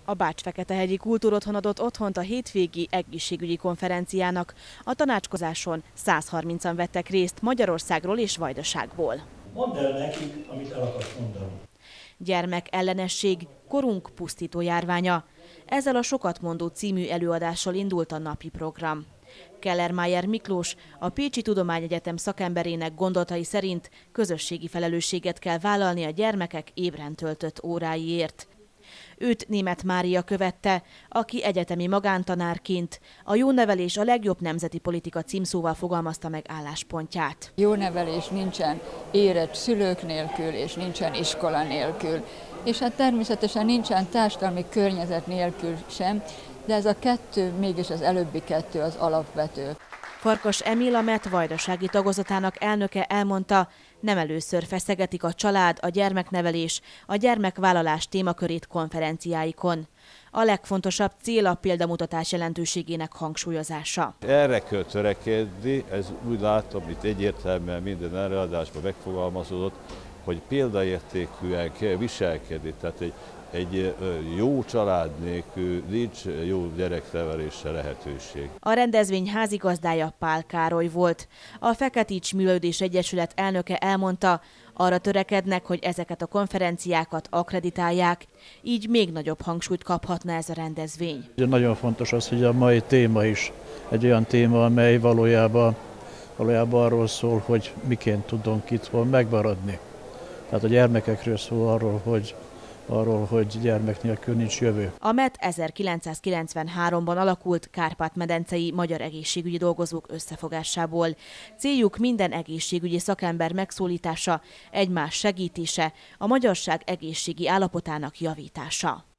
A Bács-Feketehegyi Kultúrotthon adott otthont a hétvégi egészségügyi konferenciának. A tanácskozáson 130-an vettek részt Magyarországról és Vajdaságból. Mondd el nekik, amit el akarsz mondani. Gyermekellenesség, korunk pusztító járványa. Ezzel a Sokatmondó című előadással indult a napi program. Kellermeier Miklós, a Pécsi Tudományegyetem szakemberének gondolatai szerint közösségi felelősséget kell vállalni a gyermekek ébren töltött óráiért. Őt Németh Mária követte, aki egyetemi magántanárként a Jó nevelés a legjobb nemzeti politika címszóval fogalmazta meg álláspontját. Jó nevelés nincsen érett szülők nélkül, és nincsen iskola nélkül. És hát természetesen nincsen társadalmi környezet nélkül sem, de ez a kettő, mégis az előbbi kettő az alapvető. Farkas Emil, a MET vajdasági tagozatának elnöke elmondta, nem először feszegetik a család, a gyermeknevelés, a gyermekvállalás témakörét konferenciáikon. A legfontosabb cél a példamutatás jelentőségének hangsúlyozása. Erre kell törekedni, ez úgy látom, itt egyértelműen minden előadásban megfogalmazódott, hogy példaértékűen kell viselkedni, tehát egy jó család nélkül nincs jó gyereknevelésre lehetőség. A rendezvény házigazdája Pál Károly volt. A Feketics Művelődés Egyesület elnöke elmondta, arra törekednek, hogy ezeket a konferenciákat akkreditálják, így még nagyobb hangsúlyt kaphatna ez a rendezvény. Nagyon fontos az, hogy a mai téma is egy olyan téma, amely valójában arról szól, hogy miként tudunk itthon megmaradni. Tehát a gyermekekről szól arról, hogy gyermek nélkül nincs jövő. A MET 1993-ban alakult Kárpát-medencei magyar egészségügyi dolgozók összefogásából. Céljuk minden egészségügyi szakember megszólítása, egymás segítése, a magyarság egészségi állapotának javítása.